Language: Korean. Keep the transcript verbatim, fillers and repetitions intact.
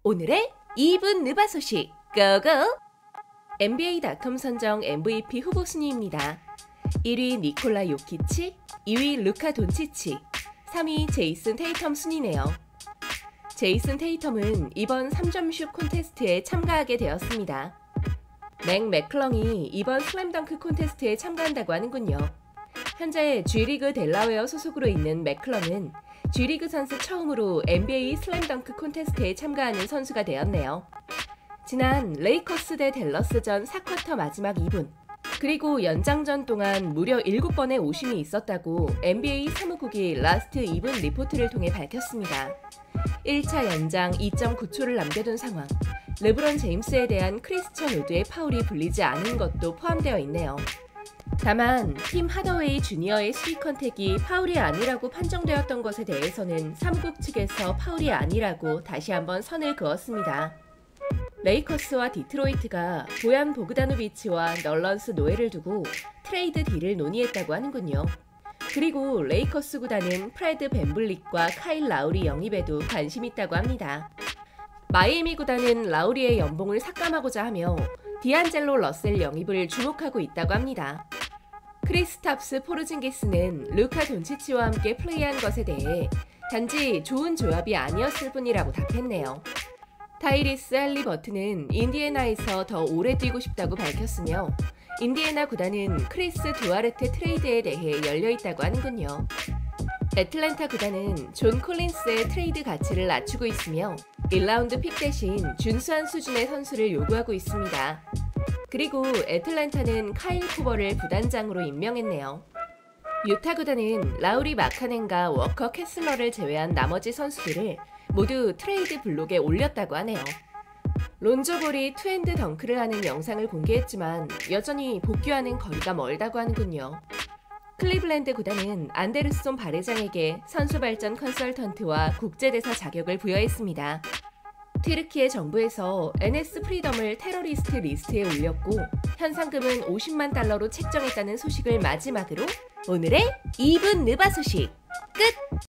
오늘의 이 분 느바 소식 고고! 엔비에이 닷컴 선정 엠브이피 후보 순위입니다. 일 위 니콜라 요키치, 이 위 루카 돈치치, 삼 위 제이슨 테이텀 순이네요. 제이슨 테이텀은 이번 삼 점 슛 콘테스트에 참가하게 되었습니다. 맥 맥클렁이 이번 슬램덩크 콘테스트에 참가한다고 하는군요. 현재 G리그 델라웨어 소속으로 있는 맥클렁은 G리그 선수 처음으로 엔비에이 슬램덩크 콘테스트에 참가하는 선수가 되었네요. 지난 레이커스 대 댈러스전 사 쿼터 마지막 이 분, 그리고 연장전 동안 무려 일곱 번의 오심이 있었다고 엔비에이 사무국이 라스트 이 분 리포트를 통해 밝혔습니다. 일 차 연장 이 점 구 초를 남겨둔 상황, 르브론 제임스에 대한 크리스천 우드의 파울이 불리지 않은 것도 포함되어 있네요. 다만 팀 하더웨이 주니어의 수비 컨택이 파울이 아니라고 판정되었던 것에 대해서는 사무국 측에서 파울이 아니라고 다시 한번 선을 그었습니다. 레이커스와 디트로이트가 보얀 보그다노비치와 널런스 노엘을 두고 트레이드 딜을 논의했다고 하는군요. 그리고 레이커스 구단은 프레드 벤블릿과 카일 라우리 영입에도 관심 있다고 합니다. 마이애미 구단은 라우리의 연봉을 삭감하고자 하며 디안젤로 러셀 영입을 주목하고 있다고 합니다. 크리스탑스 포르징기스는 루카 돈치치와 함께 플레이한 것에 대해 단지 좋은 조합이 아니었을 뿐이라고 답했네요. 타이리스 할리버튼은 인디애나에서 더 오래 뛰고 싶다고 밝혔으며 인디애나 구단은 크리스 두아르테 트레이드에 대해 열려있다고 하는군요. 애틀랜타 구단은 존 콜린스의 트레이드 가치를 낮추고 있으며 일 라운드 픽 대신 준수한 수준의 선수를 요구하고 있습니다. 그리고 애틀랜타는 카일 쿠버를 부단장으로 임명했네요. 유타 구단은 라우리 마카넨과 워커 캐슬러를 제외한 나머지 선수들을 모두 트레이드 블록에 올렸다고 하네요. 론조 볼이 투핸드 덩크를 하는 영상을 공개했지만 여전히 복귀하는 거리가 멀다고 하는군요. 클리블랜드 구단은 안데르손 바레장에게 선수 발전 컨설턴트와 국제대사 자격을 부여했습니다. 튀르키예 정부에서 엔에스 프리덤을 테러리스트 리스트에 올렸고 현상금은 오십만 달러로 책정했다는 소식을 마지막으로 오늘의 이 분 느바 소식 끝!